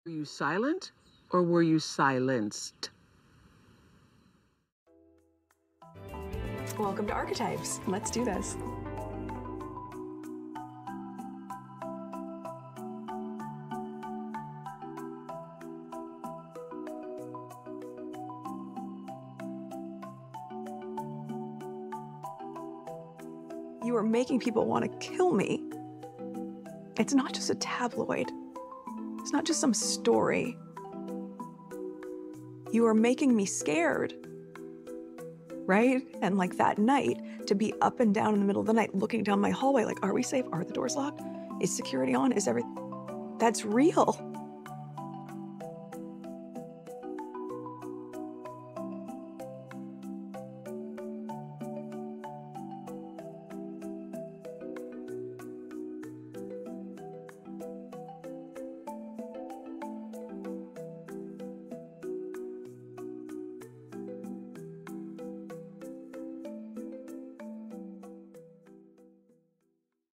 Were you silent or were you silenced? Welcome to Archetypes. Let's do this. You are making people want to kill me. It's not just a tabloid. It's not just some story. You are making me scared, right? And like that night, to be up and down in the middle of the night, looking down my hallway, like, are we safe? Are the doors locked? Is security on? Is everything? That's real.